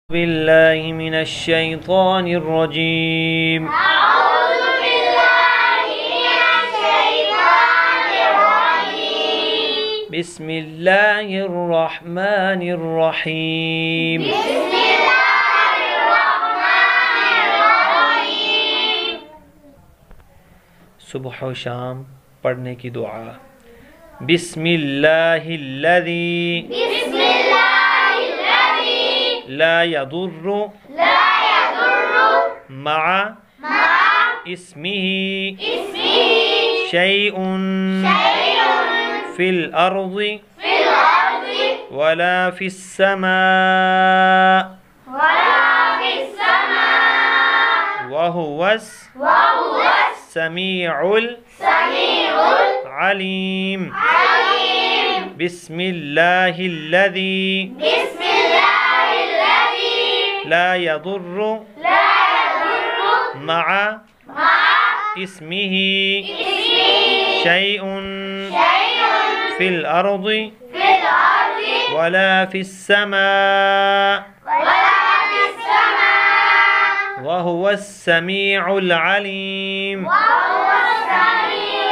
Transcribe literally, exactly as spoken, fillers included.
بالله من الشيطان الرجيم أعوذ بالله من الشيطان الرجيم بسم الله الرحمن الرحيم بسم الله الرحمن الرحيم صبح و شام پڑھنے کی دعا بسم اللہ الذی بسم الله الذي لا يضر لا يضر مع مع اسمه اسمه شيء شيء في الأرض في الأرض ولا في السماء ولا في السماء وهو وهو السميع السميع العليم العليم بسم الله الذي بسم الله الذي لا يضر لا يضر مع مع اسمه اسمه شيء شيء في الأرض في الأرض ولا في السماء ولا في السماء وهو السميع العليم وهو السميع